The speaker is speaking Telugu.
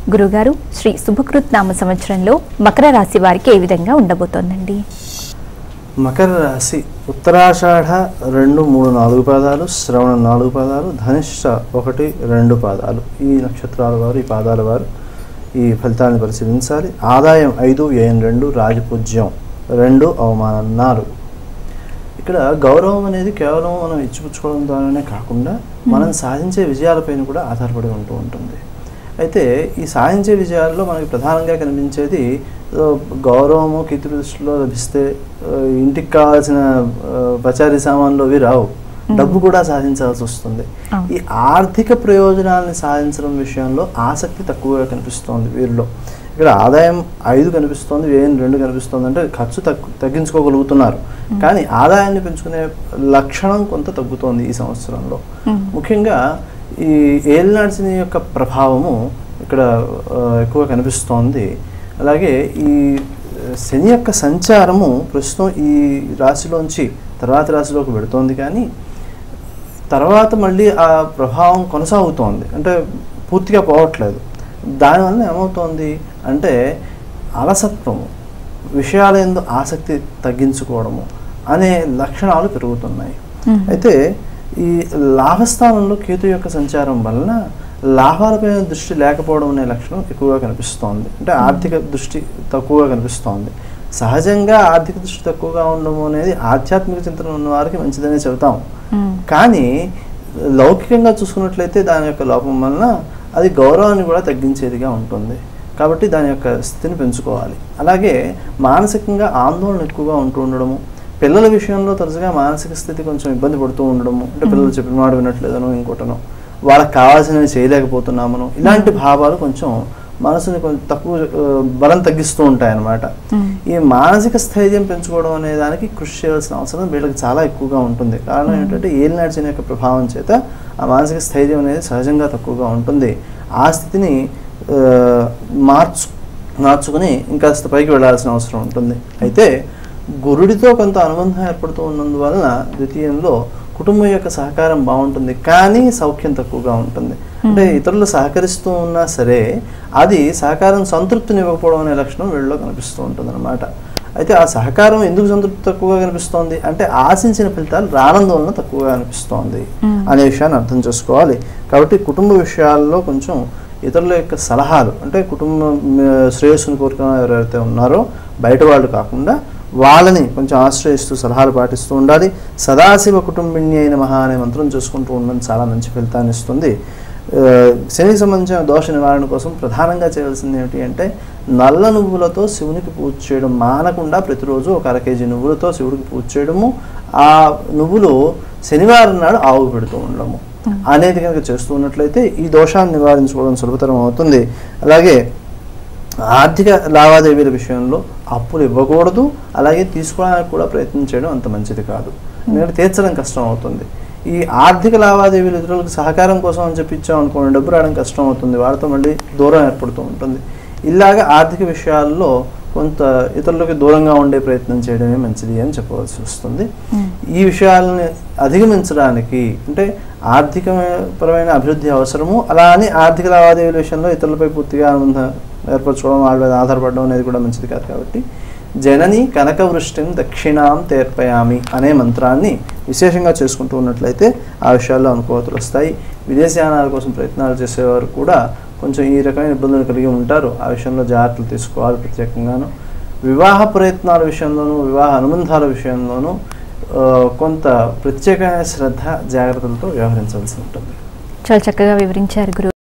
గురుగారు శ్రీ శుభకృత్ నామ సంవత్సరంలో మకర రాశి వారికి ఏ విధంగా ఉండబోతోందండి? మకర రాశి ఉత్తరాషాఢ 2, 3, 4 పాదాలు, శ్రవణ 4 పాదాలు, ధనిష్ట 1, 2 పాదాలు, ఈ నక్షత్రాల వారు, ఈ పాదాల వారు ఈ ఫలితాన్ని పరిశీలించాలి. ఆదాయం 5, వ్యయం 2, రాజపూజ్యం 2, అవమానం 4. ఇక్కడ గౌరవం అనేది కేవలం మనం ఇచ్చిపుచ్చుకోవడం ద్వారానే కాకుండా మనం సాధించే విజయాలపైన కూడా ఆధారపడి ఉంటుంది. అయితే ఈ సాధించే విజయాల్లో మనకి ప్రధానంగా కనిపించేది గౌరవము, కీర్తి ప్రతిష్టలో లభిస్తే ఇంటికి కావాల్సిన పచారీ సామాన్లు అవి రావు, డబ్బు కూడా సాధించాల్సి వస్తుంది. ఈ ఆర్థిక ప్రయోజనాలను సాధించడం విషయంలో ఆసక్తి తక్కువగా కనిపిస్తోంది వీరిలో. ఇక్కడ ఆదాయం 5 కనిపిస్తోంది, వ్యయం 2 కనిపిస్తుంది. అంటే ఖర్చు తగ్గించుకోగలుగుతున్నారు, కానీ ఆదాయాన్ని పెంచుకునే లక్షణం కొంత తగ్గుతోంది ఈ సంవత్సరంలో. ముఖ్యంగా ఈ ఏలినాటి శని యొక్క ప్రభావము ఇక్కడ ఎక్కువ కనిపిస్తోంది. అలాగే ఈ శని యొక్క సంచారము ప్రస్తుతం ఈ రాశిలోంచి తర్వాత రాశిలోకి పెడుతోంది, కానీ తర్వాత మళ్ళీ ఆ ప్రభావం కొనసాగుతోంది, అంటే పూర్తిగా పోవట్లేదు. దానివల్ల ఏమవుతోంది అంటే అలసత్వము, విషయాల యందు ఆసక్తి తగ్గించుకోవడము అనే లక్షణాలు పెరుగుతున్నాయి. అయితే ఈ లాభస్థానంలో కేతు యొక్క సంచారం వలన లాభాలపైన దృష్టి లేకపోవడం అనే లక్షణం ఎక్కువగా కనిపిస్తోంది. అంటే ఆర్థిక దృష్టి తక్కువగా కనిపిస్తోంది. సహజంగా ఆర్థిక దృష్టి తక్కువగా ఉండడం అనేది ఆధ్యాత్మిక చింతన ఉన్న వారికి మంచిదనే చెబుతాం, కానీ లౌకికంగా చూసుకున్నట్లయితే దాని యొక్క లోపం వలన అది గౌరవాన్ని కూడా తగ్గించేదిగా ఉంటుంది. కాబట్టి దాని యొక్క స్థితిని పెంచుకోవాలి. అలాగే మానసికంగా ఆందోళన ఎక్కువగా ఉండడము, పిల్లల విషయంలో తరచుగా మానసిక స్థితి కొంచెం ఇబ్బంది పడుతూ ఉండడము, అంటే పిల్లలు చెప్పిన మాట వినట్లేదనో ఇంకోటనో, వాళ్ళకి కావాల్సినవి చేయలేకపోతున్నామనో, ఇలాంటి భావాలు కొంచెం మనసుని కొంచెం తక్కువ బలం తగ్గిస్తూ ఉంటాయన్నమాట. ఈ మానసిక స్థైర్యం పెంచుకోవడం అనే దానికి కృషి చేయాల్సిన అవసరం వీళ్ళకి చాలా ఎక్కువగా ఉంటుంది. కారణం ఏంటంటే ఏలినాటి శని యొక్క ప్రభావం చేత ఆ మానసిక స్థైర్యం అనేది సహజంగా తక్కువగా ఉంటుంది. ఆ స్థితిని మార్చుకుని ఇంకాస్త పైకి వెళ్ళాల్సిన అవసరం ఉంటుంది. అయితే గురుడితో కొంత అనుబంధం ఏర్పడుతూ ఉన్నందువలన ద్వితీయంలో కుటుంబం యొక్క సహకారం బాగుంటుంది, కానీ సౌఖ్యం తక్కువగా ఉంటుంది. అంటే ఇతరులు సహకరిస్తూ ఉన్నా సరే అది సహకారం సంతృప్తిని ఇవ్వకపోవడం అనే లక్షణం వీళ్ళలో కనిపిస్తూ ఉంటుంది అన్నమాట. అయితే ఆ సహకారం ఎందుకు సంతృప్తి తక్కువగా కనిపిస్తోంది అంటే ఆశించిన ఫలితాలు రానందు వలన తక్కువగా కనిపిస్తోంది అనే విషయాన్ని అర్థం చేసుకోవాలి. కాబట్టి కుటుంబ విషయాల్లో కొంచెం ఇతరుల యొక్క సలహాలు, అంటే కుటుంబ శ్రేయస్సును కోరుకున్న ఎవరైతే ఉన్నారో బయట వాళ్ళు కాకుండా వాళ్ళని కొంచెం ఆశ్రయిస్తూ సలహాలు పాటిస్తూ ఉండాలి. సదాశివ కుటుంబిణ్యై నమః అనే మంత్రం చేసుకుంటూ ఉండడం చాలా మంచి ఫలితాన్ని ఇస్తుంది. శనికి సంబంధించిన దోష నివారణ కోసం ప్రధానంగా చేయాల్సింది ఏమిటి అంటే నల్ల నువ్వులతో శివునికి పూజ చేయడం మానకుండా ప్రతిరోజు ఒక 1 kg నువ్వులతో శివుడికి పూజ చేయడము, ఆ నువ్వులు శనివారం నాడు ఆవుకు పెడుతూ ఉండడము అనేది కనుక చేస్తూ ఉన్నట్లయితే ఈ దోషాన్ని నివారించుకోవడం సులభతరం అవుతుంది. అలాగే ఆర్థిక లావాదేవీల విషయంలో అప్పులు ఇవ్వకూడదు, అలాగే తీసుకోవడానికి కూడా ప్రయత్నం చేయడం అంత మంచిది కాదు, ఎందుకంటే తీర్చడం కష్టం అవుతుంది. ఈ ఆర్థిక లావాదేవీలు ఇతరులకు సహకారం కోసం అని చెప్పి ఇచ్చామనుకోండి, డబ్బు రావడం కష్టం అవుతుంది, వారితో మళ్ళీ దూరం ఏర్పడుతూ ఉంటుంది. ఇలాగ ఆర్థిక విషయాల్లో కొంత ఇతరులకు దూరంగా ఉండే ప్రయత్నం చేయడమే మంచిది అని చెప్పవలసి వస్తుంది. ఈ విషయాలని అధిగమించడానికి అంటే ఆర్థికపరమైన అభివృద్ధి అవసరము, అలా అని ఆర్థిక లావాదేవీల విషయంలో ఇతరులపై పూర్తిగా అనుబంధం ఏర్పరచుకోవడం, వాళ్ళ మీద ఆధారపడడం అనేది కూడా మంచిది కాదు. కాబట్టి జనని కనకవృష్టిని దక్షిణాం తీర్పయామి అనే మంత్రాన్ని విశేషంగా చేసుకుంటూ ఉన్నట్లయితే ఆ విషయాల్లో అనుకూలతలు వస్తాయి. విదేశయానాల కోసం ప్రయత్నాలు చేసేవారు కూడా కొంచెం ఈ రకమైన ఇబ్బందులు కలిగి ఉంటారు, ఆ విషయంలో జాగ్రత్తలు తీసుకోవాలి. ప్రత్యేకంగాను వివాహ ప్రయత్నాల విషయంలోనూ వివాహ అనుబంధాల విషయంలోనూ కొంత ప్రత్యేకమైన శ్రద్ధ జాగ్రత్తలతో వ్యవహరించాల్సి ఉంటుంది. చాలా చక్కగా వివరించారు గురు.